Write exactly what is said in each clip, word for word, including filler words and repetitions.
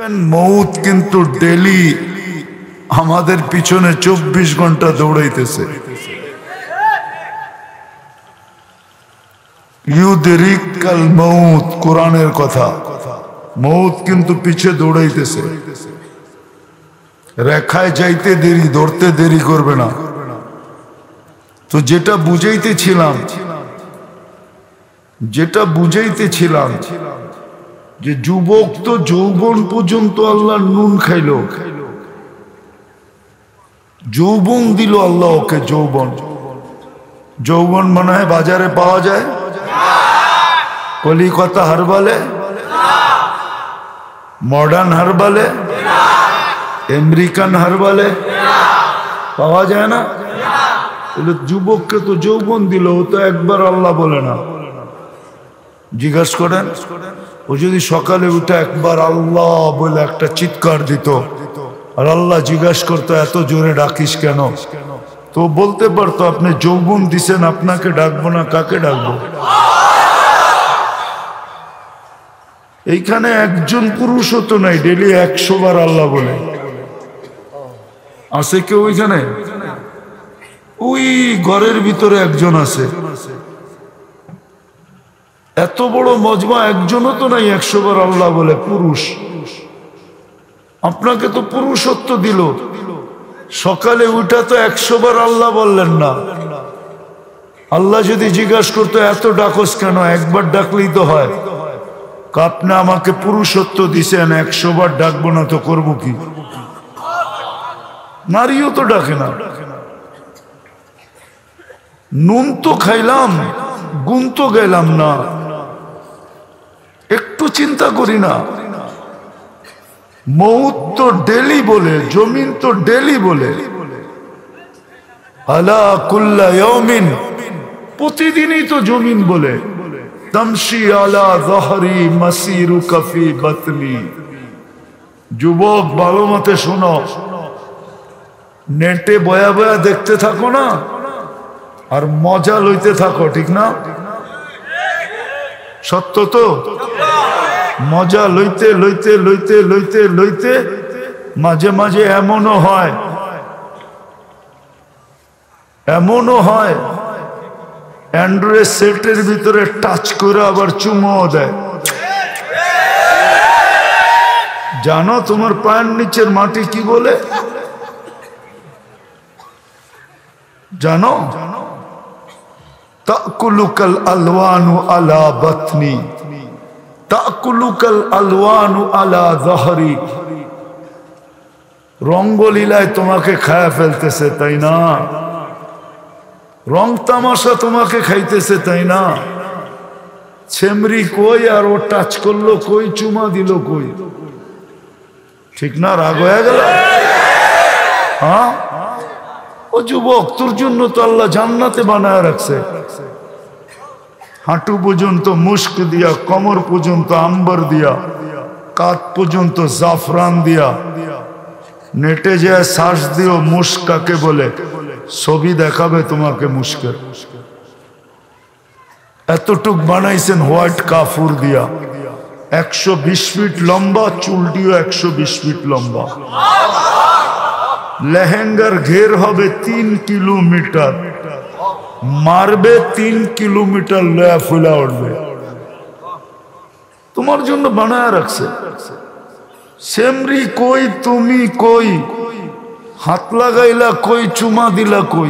মৌত কিন্তু ডেলি আমাদের পিছনে চব্বিশ ঘন্টা দৌড়াইতেছে। ইউদরিকাল মৌত, কোরআনের কথা। মৌত কিন্তু পিছে দৌড়াইতেছে, রেখায় যাইতে দেরি, ধরতে দেরি করবে না। তো যেটা বুঝাইতেছিলাম যেটা বুঝাইতেছিলাম যে যুবক তো যৌবন পর্যন্ত আল্লাহ নুন খাইল, যৌবন দিল আল্লাহ ওকে। যৌবন যৌবন মনে হয় বাজারে পাওয়া যায়? কলিকাতা হারবালে, মডার্ন হারবালে, আমেরিকান হারবালে পাওয়া যায় না। যুবককে তো যৌবন দিল, ও তো একবার আল্লাহ বলে না। জিজ্ঞাসা করেন, ও যদি সকালে উঠে একবার আল্লাহ বলে একটা চিৎকার দিত, আর আল্লাহ জিজ্ঞাসা করতো এত জোরে ডাকিস কেন, তো বলতে পারতো আপনি যৌবন দিছেন, আপনাকে ডাকবো না, কাকে ডাকবো? এইখানে একজন পুরুষও তো নাই ডেলি একশো বার আল্লাহ বলে। আছে কেউ ওইখানে? ওই ঘরের ভিতরে একজন আছে। এত বড় মজমা একজনও তো নাই একশো বার আল্লাহ বলে পুরুষ। আপনাকে তো পুরুষত্ব দিল, সকালে উঠা তো একশো বার আল্লাহ বললেন না। আল্লাহ যদি জিজ্ঞাসা করতো এত ডাকস কেন, একবার ডাকলেই তো হয়। আপনি আমাকে পুরুষত্ব দিছেন, একশো বার ডাকবো না তো করবো কি? নারীও তো ডাকে না। নুন তো খাইলাম, গুণ তো গেলাম না, একটু চিন্তা করি না। মৌত তো ডেলি বলে, জমিন তো ডেলি বলে। আলা কুল্লা ইয়াউমিন, প্রতিদিনই তো জমিন বলে। তামশি আলা যহরি মাসিরুকা ফি বাতনি। যুবক ভালো মতে শোনো, নেটে বয়া বয়া দেখতে থাকো না, আর মজা লইতে থাকো, ঠিক না? সত্য তো? মজা লইতে লইতে লইতে লইতে লইতে মাঝে মাঝে এমনও হয় এমনও হয় অ্যান্ড্রয়েড সেটের ভিতরে টাচ করে আবার চুমো দেয়। জানো তোমার পায়ের নিচের মাটি কি বলে? জানো? তাকুলুকাল আলওয়ানু আলা বাতনি, তাকুলুকাল আলওয়ানু আলা যহরি। রঙ্গলীলায় তোমাকে খায়া ফেলতেছে, তাই না? রং তামাশা তোমাকে খাইতেছে, তাই না? ছেমরি কই, আর ও টাচ করলো কই, চুমা দিল কই, ঠিক না? রাগ হয়ে গেল? হ্যাঁ, ও যুবক, তোর জন্য তো আল্লাহ জান্নাতে বানায় রাখছে। হাঁটু পর্যন্ত মুস্ক দিয়া, কমর পর্যন্ত আম্বর দিয়া, কাঁধ পর্যন্ত জাফরান দিয়া। নেটে যে শ্বাস দিও মুস্ক কাকে বলে, ছবি দেখাবে তোমাকে মুস্কের। এতটুক বানাইছেন হোয়াইট কাফুর দিয়া, একশো বিশ ফিট লম্বা, চুলটিও একশো বিশ ফিট লম্বা। লেহেঙ্গার ঘের হবে তিন কিলোমিটার, মারবে তিন কিলোমিটার, লয়া ফুলা উঠবে। তোমার জন্য বানায় রাখছে। সেমরি কই, তুমি কই, হাত লাগাইলা কই, চুমা দিলা কই,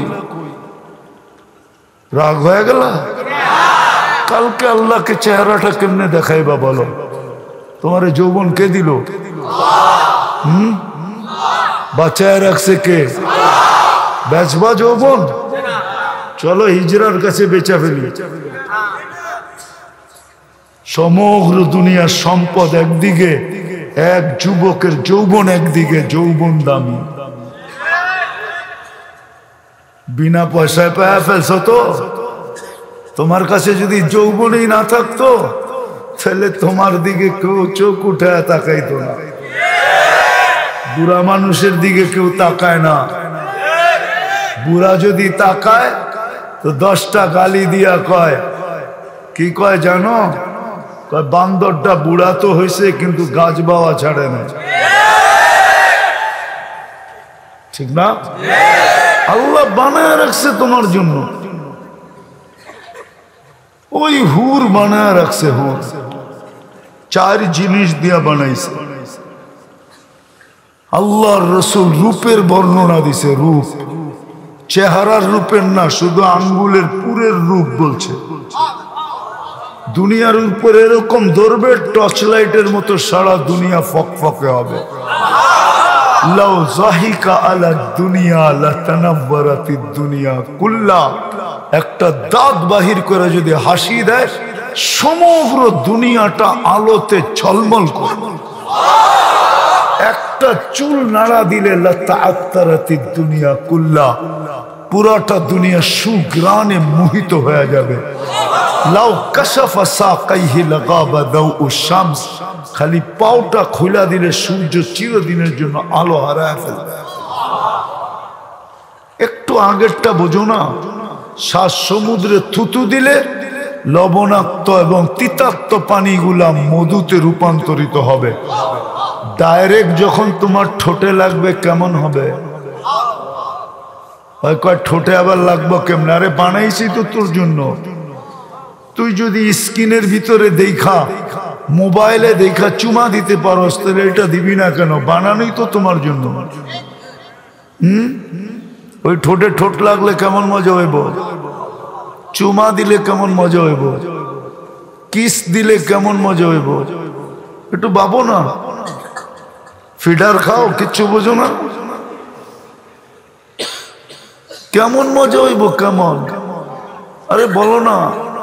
রাগ হয়ে গেল? কালকে আল্লাহকে চেহারাটা কেমনে দেখাইবা বলো? তোমার যৌবন কে দিল? হম বাঁচায় রাখছে কে? বেচবা যৌবন? চলো হিজরার কাছে বেচা ফেলি। সমগ্র দুনিয়ার সম্পদ একদিকে, এক যুবকের যৌবন একদিকে। যৌবন দামি, বিনা পয়সায় পায়া ফেলছো তো। তোমার কাছে যদি যৌবনই না থাকতো, তাহলে তোমার দিকে কেউ চোখ উঠায় তাকাইতো না। বুড়া মানুষের দিকে কেউ তাকায় না। বুড়া যদি তাকায় তো দশটা গালি দিয়া কয়। কি কয় জানো? বান্দরটা বুড়া তো হয়েছে কিন্তু গাছ বাওয়া ছাড়ে না, ঠিক না? আল্লাহ বানায় রাখছে তোমার জন্য, ওই হুর বানায় রাখছে। হুর চার জিনিস দিয়া বানাইছে। আল্লাহর রসুল রূপের বর্ণনা দিছে, রূপ চেহারার রূপের না, শুধু আঙ্গুলের পুরের রূপ বলছে। দুনিয়ার উপর এরকম ধরবে টর্চ লাইটের মতো সারা দুনিয়া ফকফকে হবে। লাউ যাহিকা আলা দুনিয়া লাতানাওয়ারাতিদ দুনিয়া কুল্লা, একটা দাঁত বাহির করে যদি হাসি দেয় সমগ্র দুনিয়াটা আলোতে ঝলমল করে। একটা চুল নাড়া দিলে লাতাআত্তারাতিদ দুনিয়া কুল্লা, পুরাটা দুনিয়া সুগ্রানে মোহিত হয়ে যাবে। লাউ কাশাফা সাকাইহি লাগাবা দাউ শামস, খালি পাওটা খোলা দিলে সূর্য চিরদিনের জন্য আলো হারায় ফেলবে। একটু আগেরটা বোঝো না, সাত সমুদ্রে থুতু দিলে লবণাক্ত এবং তিতাক্ত পানিগুলা মধুতে রূপান্তরিত হবে। ডাইরেক্ট যখন তোমার ঠোঁটে লাগবে কেমন হবে? কয় ঠোঁটে আবার লাগবো কেমন? আরে বানাইছি তো তোর জন্য। তুই যদি স্ক্রিনের ভিতরে দেখা, মোবাইলে দেখা চুমা দিতে পারো, তাহলে এটা দিবি না কেন? বানানোই তো তোমার জন্য। হম ওই ঠোঁটে ঠোঁট লাগলে কেমন মজা হইব? চুমা দিলে কেমন মজা হইব? কিস দিলে কেমন মজা হইব? একটু ভাবো না। ফিডার খাও, কিচ্ছু বোঝো না, কেমন মজা হইব? কেমন? আরে বলো না,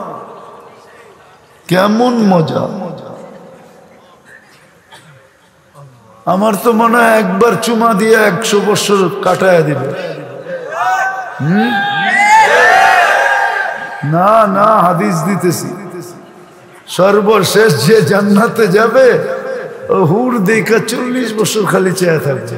কেমন মজা? আমার তো মনে হয় একবার চুমা দিয়ে একশো বছর কাটায় দিবে। হম না না, হাদিস দিতেছি, সর্বশেষ যে জান্নাতে যাবে ও হুর দেখা চল্লিশ বছর খালি চেয়ে থাকবে।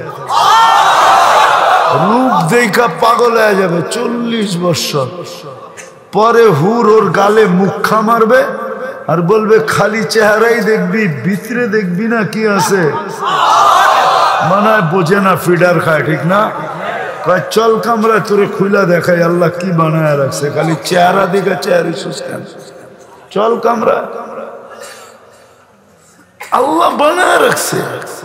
রূপ দেখা পাগল হয়ে যাবে চল্লিশ বছর পরে। হুর ওর গালে মুখা মারবে আর বলবে খালি চেহারাই দেখবি, ভিতরে দেখবি না কি আছে। মনে হয় বোঝে না, ফিডার খায়, ঠিক না? চল কামরা তোরে খুলা দেখাই আল্লাহ কি বানায় রাখছে, খালি চেহারা দিকে চেহারি সুস্কান, চল কামরা। আল্লাহ বানায় রাখছে।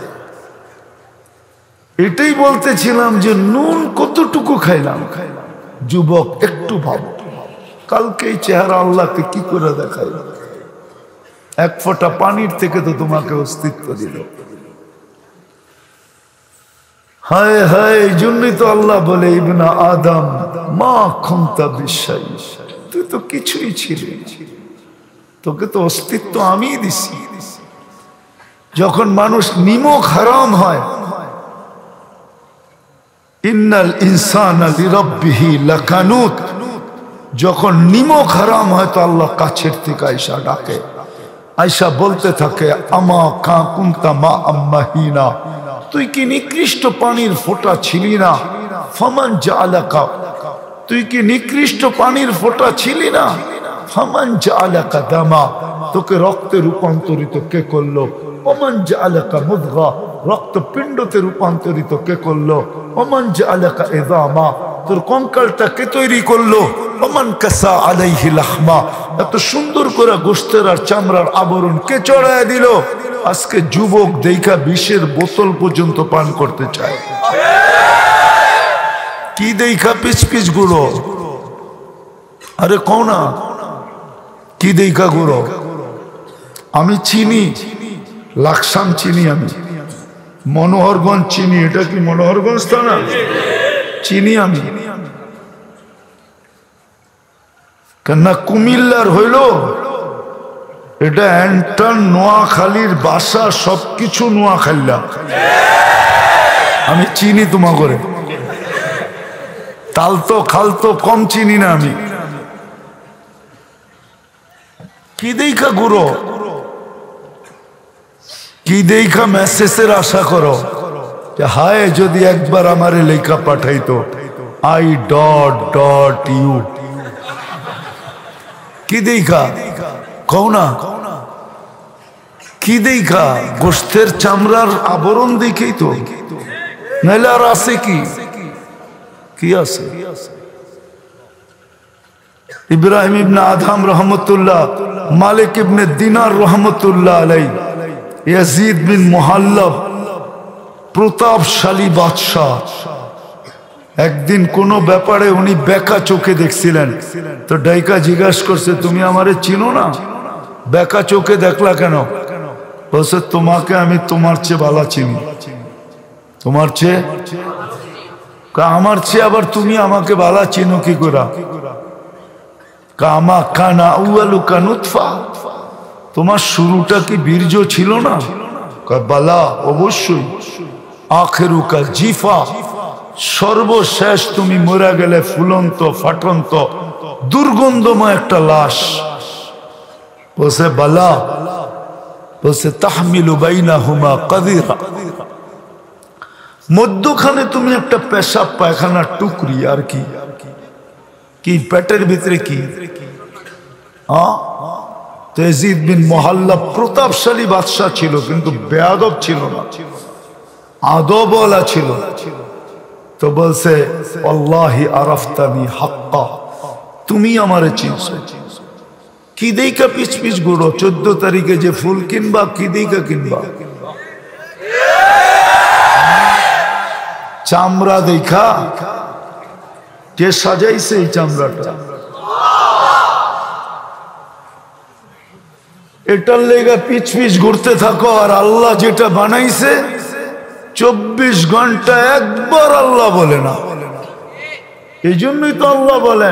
এটাই বলতেছিলাম যে নুন কতটুকু খাইলাম। যুবক একটু ভাবো, কালকে এই চেহারা আল্লাহকে কি করে দেখাই? এক ফোঁটা পানির থেকে তো তোমাকে অস্তিত্ব দিল। হায় হায়, এই জন্যই তো আল্লাহ বলে ইবনা আদম মা খুনতা বিশাই, তুই তো কিছুই ছিলি, তোকে তো অস্তিত্ব আমিই দিছি। যখন মানুষ নিমক হারাম হয়, ইন্নাল ইনসানা লিরাব্বিহি লাকানুত, যখন নিমক হারাম হয় তো আল্লাহ কাছের থেকে আয়সা ডাকে। আয়সা বলতে থাকে আমা কা কুনতা মা আম্মাহিনা, তুই কি নিকৃষ্ট পানির ফোঁটা ছিলি না? ফামান জাআলাকা, তুই কি নিকৃষ্ট পানির ফোঁটা ছিলি না? ফামান জাআলাকা দামা, তোকে রক্তে রূপান্তরিত কে করলো? ওমান জাআলাকা মুদগা, রক্তপিণ্ডতে রূপান্তরিত কে করলো? ওমান জাআলাকা ইযামা, তোর কঙ্কালটা কে তৈরি করলো? ওমান কাসা আলাইহি লাহমা, এত সুন্দর করে গোশতের আর চামড়ার আবরণ কে চড়ায় দিল? আজকে যুবক দেখা বিষের বোতল পর্যন্ত পান করতে চায়। কি দেখা পিচ পিচ গুলো? আরে কও না, কি দেখা গুলো? আমি চিনি, লাকসাম চিনি, আমি মনোহরগঞ্জ চিনি। এটা কি মনোহরগঞ্জ তা না? চিনি আমি, কেননা কুমিল্লার হইল এটা এন্টার নোয়াখালীর বাসা, সবকিছু নোয়াখাল্লা। আমি চিনি তোমা করে, তালতো খালতো কম চিনি না আমি। কি দেখা গুরো, কি দেখা মেসেজের আশা করো যে হায় যদি একবার আমারে লেখা পাঠাইতো আই ডট ডট ইউ। কি দেখা কও না? কি দেখা? গোশতের চামড়ার আবরণ দেখেই তো, নাহলে আর আছে কি? কি আছে? ইব্রাহিম ইবনে আদহাম রহমতুল্লাহ, মালিক ইবনে দিনার রহমতুল্লাহ আলাই, ইয়াজিদ বিন মুহাল্লাব, প্রতাপশালী বাদশাহ, একদিন কোন ব্যাপারে উনি বেকা চোখে দেখছিলেন। তো ডাইকা জিজ্ঞাসা করছে, তুমি আমারে চিনো না? বেকা চোখে দেখলা কেন? বলছে, তোমাকে আমি তোমার চেয়ে ভালো চিনি। তোমার চেয়ে? আমার চেয়ে আবার তুমি আমাকে ভালো চিনো কি করে? কামা কানা আউয়ালু কানুতফা, তোমার শুরুটা কি বীর্য ছিল না? বালা, অবশ্যই। আখেরুকা জিফা, সর্বশেষ তুমি মরে গেলে ফুলন্ত ফাটন্ত দুর্গন্ধময় একটা লাশ। বলছে বালা, বলছে তাহমিলু বাইনাহুমা কাদিরা, মধ্যখানে তুমি একটা পেশাব পায়খানার টুকরি। আর কি? কি পেটের ভিতরে কি? হ্যাঁ, ইয়াজিদ বিন মুহাল্লাব প্রতাপশালী বাদশাহ ছিল, কিন্তু বেয়াদব ছিল না, আদবওয়ালা ছিল। তো বলছে, আল্লাহি আরাফতানি হাক্কা, তুমি আমারে চিনছো। কি দেইকা পিছ পিছ ঘুরো? চোদ্দ তারিখে যে ফুল কিনবা, কি দেইকা কিনবা? চামড়া দেখা? কে সাজাইছে এই চামড়াটা? এটার লেগা পিছ পিছ ঘুরতে থাকো, আর আল্লাহ যেটা বানাইছে চব্বিশ ঘন্টা একবার আল্লাহ বলে না। এই জন্যই তো আল্লাহ বলেন,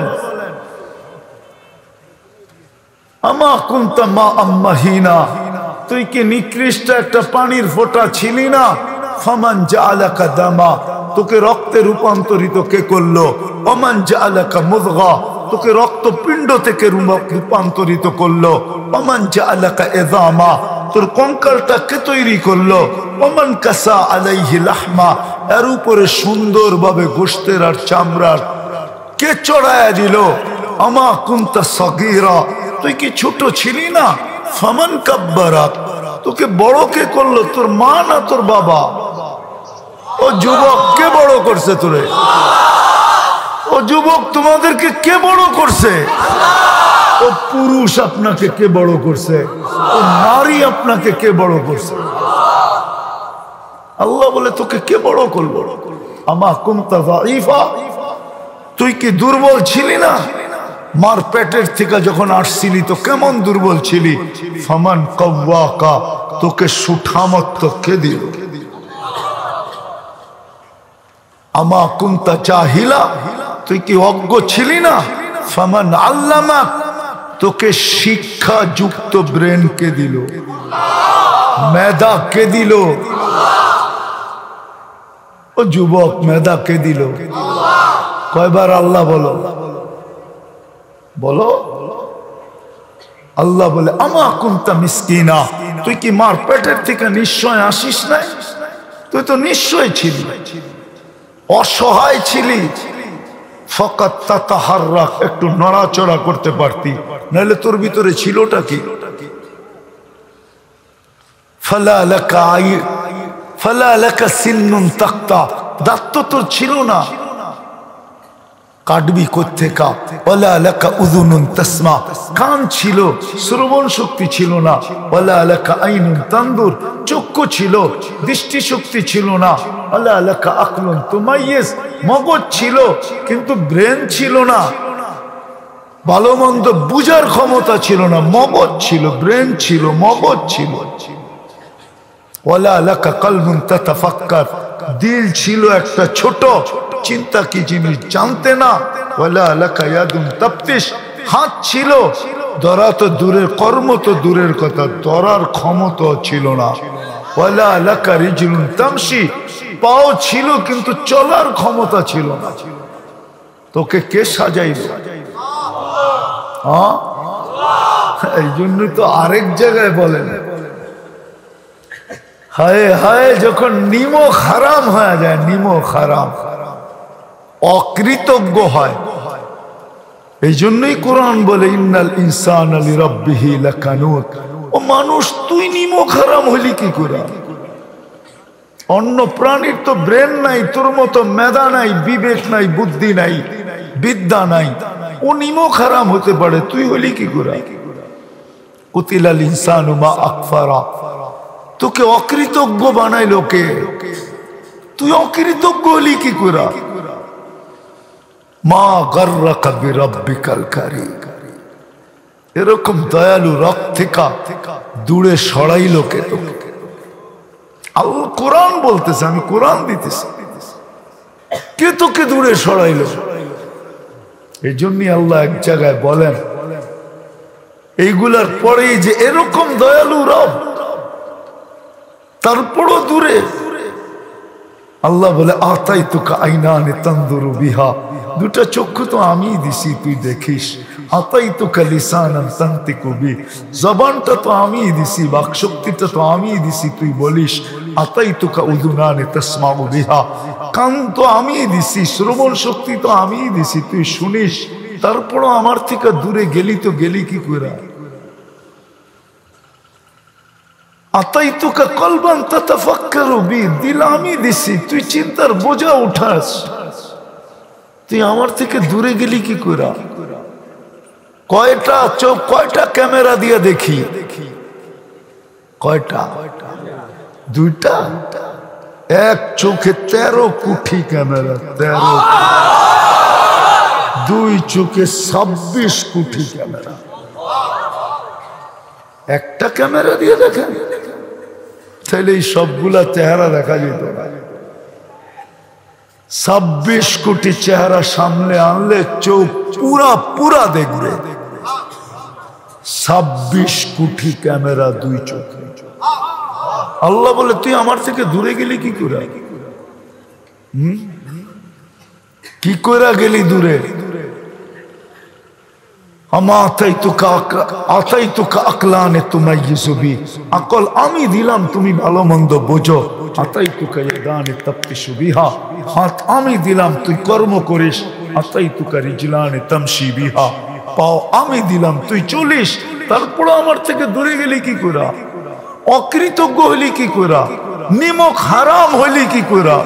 আমা কুনতা মা আম্মাহিনা, তুই কি নিকৃষ্ট একটা পানির ফোঁটা ছিলি না? ফামান জাআলাকা দামা, তোকে রক্তে রূপান্তরিত কে করলো? ওমান জাআলাকা মুদগা, তোকে রক্তপিণ্ড থেকে রূপান্তরিত করলো। ওমান জাআলাকা ইযামা, তোর কঙ্কালটা কে তৈরি করলো? ওমান কাসা আলাইহি লাহমা, এর উপরে সুন্দরভাবে গোশতের আর চামড়ার কে চড়ায়া দিল? আমা কুনতা সাগীরা, তুই কি ছোট ছিলি না? ফামান কাব্বারাক, তোকে বড় কে করলো? তোর মা না তোর বাবা? ও যুবক, কে বড় করছে তোরে? ও যুবক, তোমাদেরকে কে বড় করছে? ও পুরুষ, আপনাকে কে বড় করছে? ও নারী, আপনাকে কে বড় করছে? আল্লাহ বলে, তোকে কে বড় করলো? আমা কুনতা যায়ীফা, তুই কি দুর্বল ছিলি না? মার পেটের থেকে যখন আসছিলি তো কেমন দুর্বল ছিলি? ফামান কাওয়াকা, তোকে সুঠামত্ব কে দিল? আমা কুনতা জাহিলা, তুই কি অজ্ঞ ছিলি না? ফামান আল্লামাক, তোকে শিক্ষা যুক্ত ব্রেন কে দিল? মেধা কে দিল? ও যুবক, মেধা কে দিল? কয়বার আল্লাহ বলো? বলো। আল্লাহ বলে, আমা কুনতা মিসকিনা, তুই কি মার পেটের থেকে নিশ্চয় আসিস নাই? তুই তো নিশ্চয় ছিলি, অসহায় ছিলি। ফাকাত তাতাহাররাক, একটু নড়াচড়া করতে পারতি, নাহলে তোর ভিতরে ছিলটা কি? ফালা লাকা আই ফালা লাকা সিন্নুন তাক্তা, দাঁত তো তোর ছিল না, কাটবি কোত্থেকা? ওয়ালা লাকা উযুনুন তাসমা, কান ছিল, শ্রবণ শক্তি ছিল না। ওয়ালা লাকা আইনুন তানদুর, চক্ষু ছিল, দৃষ্টি শক্তি ছিল না। ওয়ালা লাকা আকলুন তুমাইয়িজ, মগজ ছিল কিন্তু ব্রেন ছিল না, ভালো মন্দ বুঝার ক্ষমতা ছিল না। মগজ ছিল, ব্রেন ছিল, মগজ ছিল। ওয়ালা লাকা কলবুন তাতাফাক্কার, দিল ছিল একটা ছোট, চিন্তা কি জিনিস জানতে না। ওয়ালা লাকা ইয়াদুন তাফতিশ, হাত ছিল, ধরা তো দূরের, কর্ম তো দূরের কথা, ধরার ক্ষমতা ছিল না। ওয়ালা লাকা রিজলুন তামশি, পাও ছিল কিন্তু চলার ক্ষমতা ছিল না। তোকে কে সাজাইল? হ্যাঁ, এই জন্য তো আরেক জায়গায় বলেন, হায় হায়, যখন নিমক হারাম হয়ে যায়, নিমক হারাম, অকৃতজ্ঞ হয়। এই জন্যই কোরআন বলে, ইন্নাল ইনসানা লিরাব্বিহি লাকানুত, ও মানুষ তুই নিমক হারাম হইলি কি করে? অন্য প্রাণীর তো ব্রেন নাই, তোর মতো মেধা নাই, বিবেক নাই, বুদ্ধি নাই, বিদ্যা নাই, ও নিমক হারাম হতে পারে, তুই হইলি কি করে? কুতিলাল ইনসানু মা আকফারা, তোকে অকৃতজ্ঞ বানাইলো কে? তুই অকৃতজ্ঞ হলি কি করে? মা গাররাকা বিরাব্বিকাল কারীম, এরকম দয়ালু রব থেকে দূরে সরাইলো কে তোকে? আল্লাহ কোরআন বলতেছে, আমি কোরআন দিতেছি, কে তোকে দূরে সরাইলো? এই জন্যই আল্লাহ এক জায়গায় বলেন, এইগুলার পরেই যে এরকম দয়ালু রব, তারপরও দূরে। আল্লাহ বলে আতাইতুকা আইনানে তানদুরু বিহা, দুটা চক্ষু তো আমি দিছি তুই দেখিস। আতাইতুকা লিসানান তানতিকু বি, জবানটা তো আমি দিছি, বাকশক্তিটা তো আমি দিছি তুই বলিস। আতাইতুকা উযুনানে তাসমাউ বিহা, কান তো আমি দিছি, শ্রবণ শক্তি তো আমি দিছি তুই শুনিস, তারপরও আমার থেকে দূরে গেলি তো গেলি কি করে? আতাইতুকা কলবান তাতাফাক্কারু বি, দিল আমি দিছি, তুই চিন্তার বোঝা উঠাস, তুই আমার থেকে দূরে গেলি কি করে? কয়টা চোখ, কয়টা ক্যামেরা দিয়ে দেখি? কয়টা? দুইটা। এক চোখে তেরো কোটি ক্যামেরা, তেরো। দুই চোখে ছাব্বিশ কোটি ক্যামেরা। একটা ক্যামেরা দিয়ে দেখেন, তাহলে এই সবগুলা চেহারা দেখা যেত না। ছাব্বিশ কোটি চেহারা সামনে আনলে চোখ পুরা পুরা দেখবে। ছাব্বিশ কোটি ক্যামেরা দুই চোখে। আল্লাহ বলে তুই আমার থেকে দূরে গেলি কি করে? হম কি করে গেলি দূরে? আকল আমি দিলাম, তুমি ভালো মন্দ বোঝো। আতাইতুকা ইয়াদানি তাবতিশু বিহা, হাত আমি দিলাম তুই কর্ম করিস। আতাইতুকা রিজলানি তামশি বিহা, পাও আমি দিলাম তুই চলিস, তারপর আমার থেকে দূরে গেলি কি করে? অকৃতজ্ঞ হইলি কি করে? নিমক হারাম হইলি কি করে?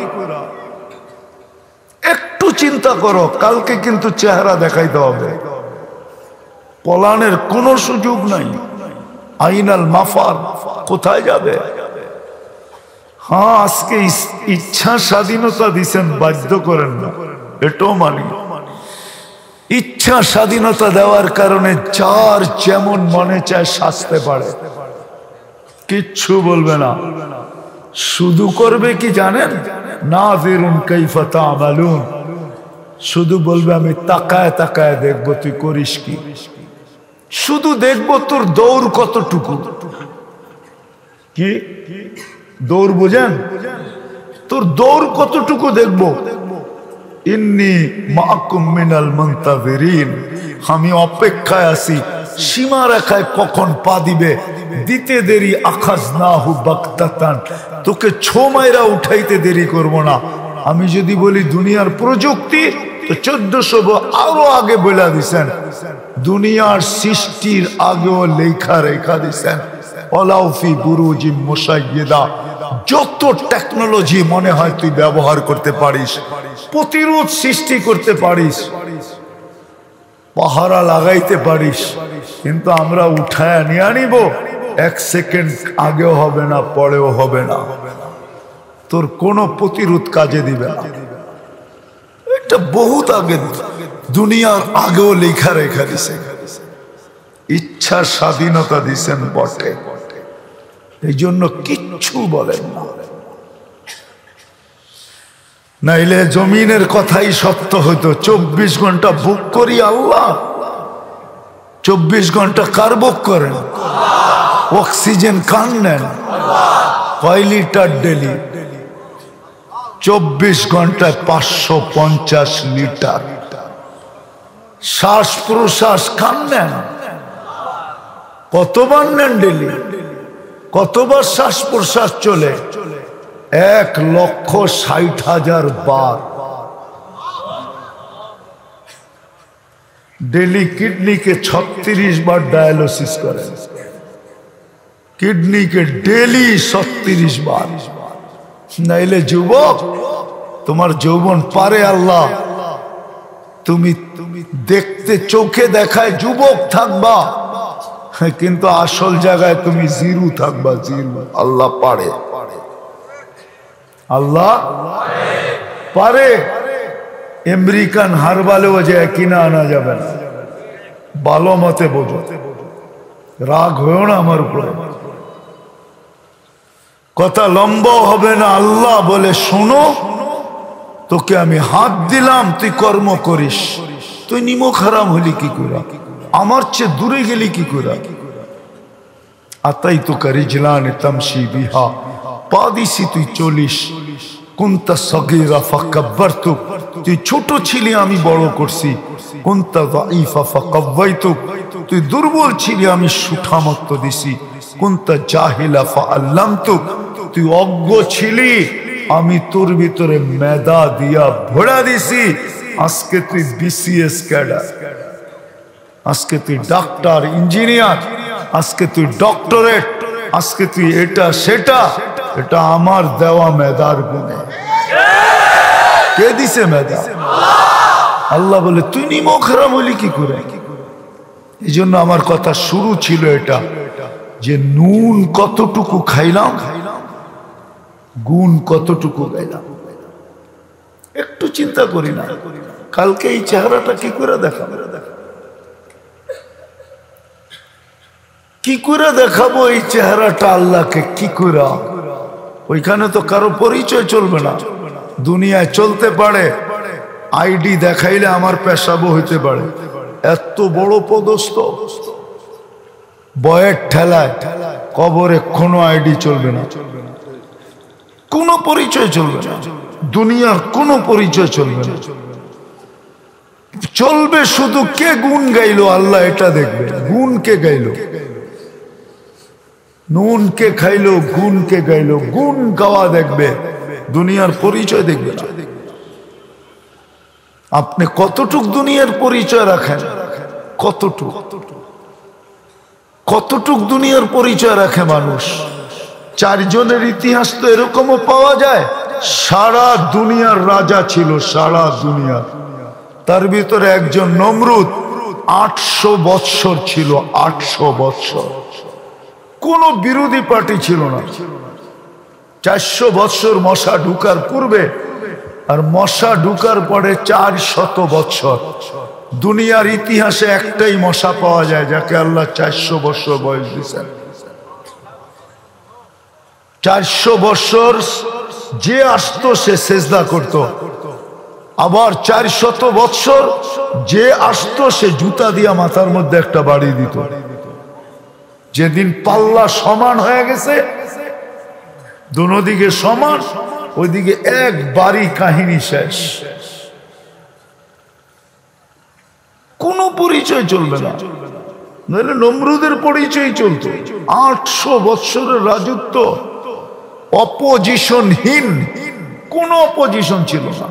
একটু চিন্তা করো, কালকে কিন্তু চেহারা দেখাইতে হবে, পলানের কোন সুযোগ নাই। আইনাল মাফার, কোথায় যাবে? হ্যাঁ, আজকে ইচ্ছা স্বাধীনতা দিচ্ছেন, বাধ্য করেন না, এটাও মানি। ইচ্ছা স্বাধীনতা দেওয়ার কারণে যার যেমন মনে চায় সাজতে পারে, কিচ্ছু বলবে না। শুধু করবে কি জানেন? নাযিরুন কাইফা তা'মালুন, শুধু বলবে আমি তাকায় তাকায় দেখবো তুই করিস কি, শুধু দেখবো তোর দৌড় কতটুকু। কি দৌড় বোঝেন? তোর দৌড় কতটুকু দেখবো। ইন্নী মাআকুম মিনাল মুনতাযিরিন, আমি অপেক্ষায় আছি, সীমা রেখায় কখন পা দিবে। দিতে দেরি আখাযনাহু বাগতাতান, তোকে ছো মাইরা উঠাইতে দেরি করব না। আমি যদি বলি দুনিয়ার প্রযুক্তি, তো চোদ্দশো আরো আগে বলে দিছেন, দুনিয়ার সৃষ্টির আগেও লেখা রেখা দিছেন। ওয়ালাউফি বুরুজিম মুশাইয়্যিদা, যত টেকনোলজি মনে হয় তুই ব্যবহার করতে পারিস, প্রতিরোধ সৃষ্টি করতে পারিস, পাহারা লাগাইতে পারিস, কিন্তু আমরা উঠায় নিয়ে আনিব, এক সেকেন্ড আগেও হবে না, পরেও হবে না, তোর কোনো প্রতিরোধ কাজে দিবে না। এটা বহুত আগে, দুনিয়ার আগেও লেখা রেখা দিছে। ইচ্ছা স্বাধীনতা দিছেন বটে, এই জন্য কিচ্ছু বলেন না, নাইলে জমিনের কথাই সত্য হইতো। চব্বিশ ঘন্টা বুক করি আল্লাহ, চব্বিশ ঘন্টা কার বুক করেন? অক্সিজেন কান নেন কয় লিটার ডেলি? চব্বিশ ঘন্টায় পাঁচশো পঞ্চাশ লিটার। শ্বাস প্রশ্বাস কান নেন কতবার নেন ডেলি? কতবার শ্বাস প্রশ্বাস চলে? এক লক্ষ ষাট হাজার বার ডেলি। কিডনিকে ছত্রিশ বার ডায়ালিসিস করেন, কিডনিকে ডেলি ছত্রিশ বার। নাইলে যুবক তোমার যৌবন পারে আল্লাহ, তুমি দেখতে চোখে দেখায় যুবক থাকবা, কিন্তু আসল জায়গায় তুমি জিরু থাকবা, জিরু। আল্লাহ পারে, আল্লাহ পারে। আমেরিকান হারবালেও যায় কিনা আনা যাবে না। ভালো মতে বোঝো, রাগ হয়েও না আমার উপরে। কথা লম্বা হবে না। আল্লাহ বলে শোনো, তোকে আমি হাত দিলাম, তুই কর্ম করিস। তুই নিমক হারাম হলি কি করে? আমার চেয়ে দূরে গেলি কি করে? আতাই তো কারিজলান তামশি বিহা, পা দিছি তুই চলিস। কুনতা সগীরা ফাকাব্বারতুক, তুই ছোট ছিলি আমি বড় করছি। কুনতা যায়ীফা ফাকাওয়াইতুক, তুই দুর্বল ছিলি আমি সুঠামত্ব দিছি। কুনতা জাহিলা ফাআল্লামতুক, তুই অজ্ঞ ছিলি আমি তোর ভিতরে মেধা দিয়া ভরা দিছি। আজকে তুই বিসিএস ক্যাডার, আজকে তুই ডাক্তার, ইঞ্জিনিয়ার, আজকে তুই ডক্টরেট, আজকে তুই এটা সেটা। এটা আমার দেওয়া মেধার গুণে। কে দিছে মেধা? আল্লাহ বলে তুই নিমক হারাম হলি কি করে? এই জন্য আমার কথা শুরু ছিল এটা, যে নুন কতটুকু খাইলাম, গুণ কতটুকু গাইলাম। একটু চিন্তা করি না, কালকে এই চেহারাটা কি করে দেখাবো? কি করে দেখাবো এই চেহারাটা আল্লাহকে? কি করে? ওইখানে তো কারো পরিচয় চলবে না। দুনিয়ায় চলতে পারে, আইডি দেখাইলে আমার পেশাবো হইতে পারে। এত বড় পদস্থ, বয়ের ঠেলায় কবরে কোনো আইডি চলবে না, কোনো পরিচয় চলবে না, দুনিয়ার কোনো পরিচয় চলবে না। চলবে শুধু কে গুণ গাইলো, আল্লাহ এটা দেখবে। গুণ কে গাইলো, নুন কে খাইলো, গুণ কে গাইলো, গুণ গাওয়া দেখবে, দুনিয়ার পরিচয় দেখবে না। আপনি কতটুক দুনিয়ার পরিচয় রাখেন? কতটুক কতটুক দুনিয়ার পরিচয় রাখে মানুষ? চারজনের ইতিহাস তো এরকমও পাওয়া যায়, সারা দুনিয়ার রাজা ছিল, সারা দুনিয়া। তার ভিতরে একজন নমরুদ, আটশো বৎসর ছিল, আটশো বৎসর। কোন বিরোধী পার্টি ছিল না। চারশো বৎসর মশা ঢুকার পূর্বে আর মশা ঢুকার পরে চার শত বৎসর। দুনিয়ার ইতিহাসে একটাই মশা পাওয়া যায় যাকে আল্লাহ চারশো বৎসর বয়স দিয়েছেন। চারশো বৎসর যে আসতো সে সেজদা করত, আবার চার শত বৎসর যে আসতো সে জুতা দিয়া মাথার মধ্যে একটা বাড়ি দিত। যেদিন পাল্লা সমান হয়ে গেছে, দুদিকে সমান, ওইদিকে এক বাড়ি, কাহিনী শেষ। কোন পরিচয় চলবে না, নইলে নমরুদের পরিচয় চলতো। আটশো বৎসরের রাজত্ব, অপোজিশনহীন, কোন অপোজিশন ছিল না,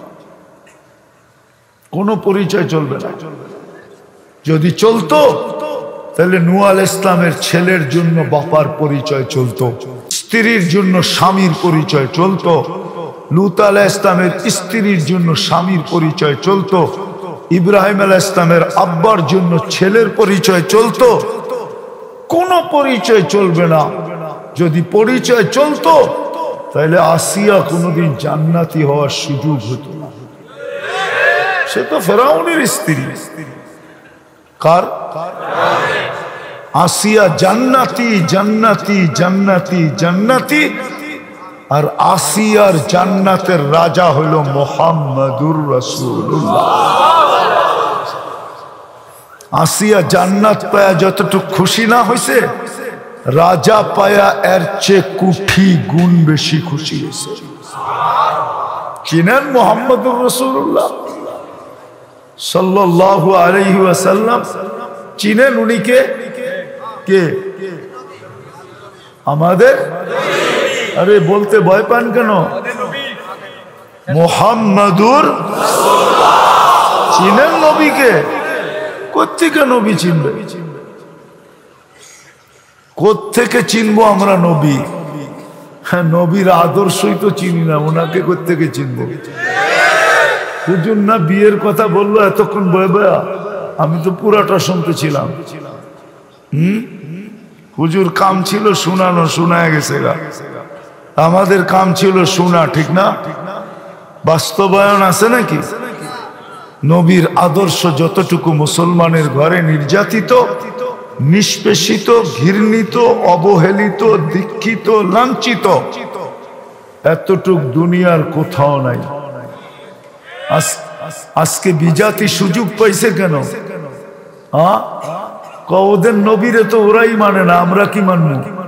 কোন পরিচয় চলবে না। যদি চলতো তাহলে নূহ আলাইহিস ইসলামের ছেলের জন্য বাবার পরিচয় চলতো, স্ত্রীর জন্য স্বামীর পরিচয় চলতো, লূত আলাইহিস ইসলামের স্ত্রীর জন্য স্বামীর পরিচয় চলতো, ইব্রাহিম আলাইহিস ইসলামের আব্বার জন্য ছেলের পরিচয় চলতো। কোন পরিচয় চলবে না। যদি পরিচয় চলতো তাহলে আসিয়া কোনোদিন জান্নাতি হওয়ার সুযোগ হতো না। সে তো ফেরাউনের স্ত্রী। কার? আসিয়া জান্নাতি, জান্নাতি, জান্নাতি, জান্নাতি। আর আসিয়ার জান্নাতের রাজা হলো মুহাম্মাদুর রাসূলুল্লাহ। আসিয়া জান্নাত পায়া যতটুকু খুশি না হয়েছে, রাজা পায়া এর চেয়ে কোটি গুণ বেশি খুশি হয়েছে। চিনেন মুহাম্মাদুর রাসূলুল্লাহ সাল্লাল্লাহু আলাইহি ওয়াসাল্লাম? চিনেন উনি কে? কে আমাদের? আরে বলতে ভয় পান কেন? মুহাম্মাদুর রাসূলুল্লাহ। চিনেন নবীকে? কোত্থেকে নবী চিনবে? কোত্থেকে চিনবো আমরা নবী? হ্যাঁ, নবীর আদর্শই তো চিনি না, ওনাকে কোত্থেকে চিনবো? হুজুর না বিয়ের কথা বললো এতক্ষণ বয়ে বয়া, আমি তো পুরাটা শুনতেছিলাম। হম হুজুর কাম ছিল শোনানো, শোনায় গেছে গা। আমাদের কাম ছিল শোনা, ঠিক না? বাস্তবায়ন আছে নাকি? নবীর আদর্শ যতটুকু মুসলমানের ঘরে নির্যাতিত, নিষ্পেষিত, ঘৃণিত, অবহেলিত, দীক্ষিত, লাঞ্ছিত, এতটুক দুনিয়ার কোথাও নাই। আজকে বিজাতি সুযোগ পাইছে কেন? হ্যাঁ, ওদের নবীরে তো ওরাই মানে না, আমরা কি মানব?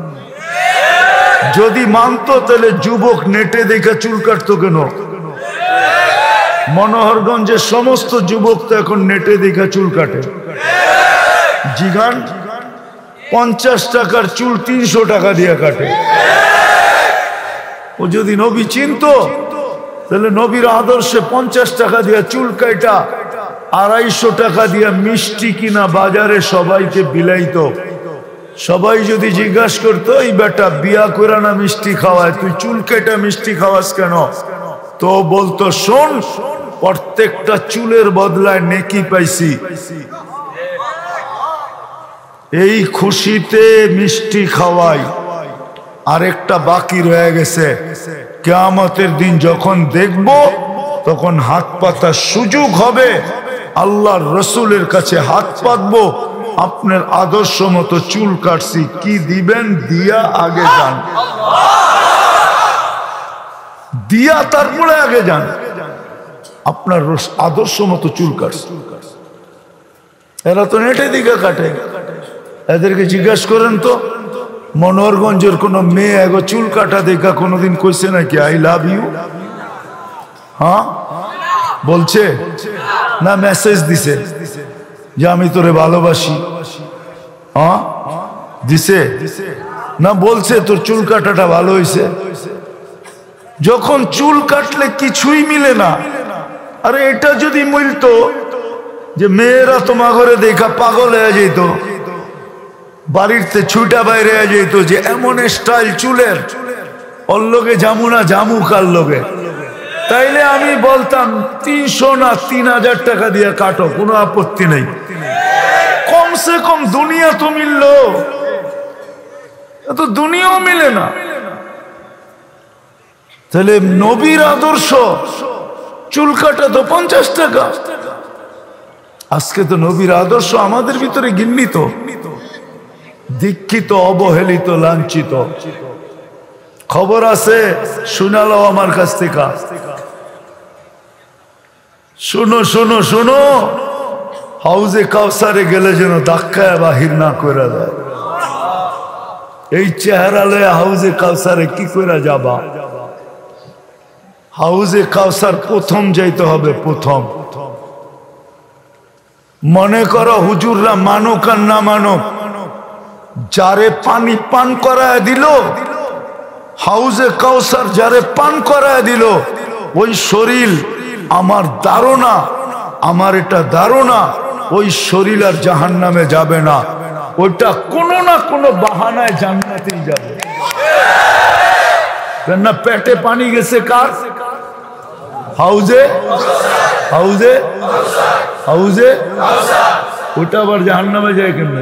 যদি মানতো তাহলে যুবক নেটে দেখে চুল কাটতো কেন? মনোহরগঞ্জের সমস্ত যুবক তো এখন নেটে দেখে চুল কাটে। জিগান পঞ্চাশ টাকার চুল তিনশো টাকা দিয়ে কাটে। ও যদি নবী চিনতো তাহলে নবীর আদর্শে পঞ্চাশ টাকা দিয়ে চুল কাটা, আড়াইশো টাকা দিয়ে মিষ্টি কিনা বাজারে সবাইকে বিলাইতো। সবাই যদি জিজ্ঞাসা করতো, এই বেটা বিয়া করে না মিষ্টি খাওয়ায়, তুই চুল কেটে মিষ্টি খাওয়াস কেন? তো বলতো, শোন, প্রত্যেকটা চুলের বদলায় নেকি পাইছি, এই খুশিতে মিষ্টি খাওয়াই। আরেকটা বাকি রয়ে গেছে, কিয়ামতের দিন যখন দেখব তখন হাত পাতার সুযোগ হবে, আল্লাহর রসুলের কাছে হাত পাতবো, আপনার আদর্শ মতো চুল কাটছি, কি দিবেন? দিয়া আগে যান, দিয়া তারপরে আগে যান, আপনার আদর্শ মতো চুল কাটছি। এরা তো নেটে দিকে কাটে। এদেরকে জিজ্ঞাসা করেন তো, মনোহরগঞ্জের কোন মেয়ে এগো চুল কাটা দেখা কোনোদিন কইছে নাকি আই লাভ ইউ? হ্যাঁ বলছে না? মেসেজ দিছে যে আমি তোরে ভালোবাসি? হ্যাঁ দিছে না? বলছে তোর চুল কাটাটা ভালো হয়েছে? যখন চুল কাটলে কিছুই মিলে না। আরে এটা যদি মিলতো যে মেয়েরা তোমার ঘরে দেখা পাগল হয়ে যেত, বাড়িতে ছুটা বাইরে যেত, যে এমন স্টাইল চুলের, ওর লোকে জামু না জামু কার লোকে, তাইলে আমি বলতাম তিনশো না তিন হাজার টাকা দিয়ে কাটো, কোনো আপত্তি নেই। কমসে কম দুনিয়া তো মিললো, তো দুনিয়াও মিলে না। তাহলে নবীর আদর্শ চুল কাটা তো পঞ্চাশ টাকা। আজকে তো নবীর আদর্শ আমাদের ভিতরে ঘৃণিত, দীক্ষিত, অবহেলিত, লাঞ্ছিত। খবর আছে, শুনালো আমার কাছ থেকে। শুনো শুনো শুনো, হাউজে কাউসারে গেলে যেন ধাক্কায় বাহির না করে দেয়। এই চেহারা লয়ে হাউজে কাউসারে কি করে যাবা? হাউজে কাউসার প্রথম যাইতে হবে, প্রথম। মনে করো হুজুররা মানক আর না মানক, যারে পানি পান করায় দিল, হাউজে কাউসার যারে পান করায় দিল, ওই শরীর আমার ধারণা, আমার এটা ধারণা, ওই শরীর আর জাহান্নামে যাবে না, ওইটা কোনো না কোনো বাহানায় জান্নাতেই যাবে। না পেটে পানি গেছে কার? হাউজে হাউজে হাউজে ওটা আবার জাহান্নামে যায় কেমনে?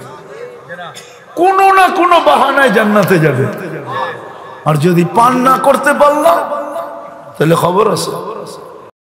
কোনো না কোনো বাহানায় জান্নাতে যাবে। আর যদি পান না করতে পারলাম তাহলে খবর আছে।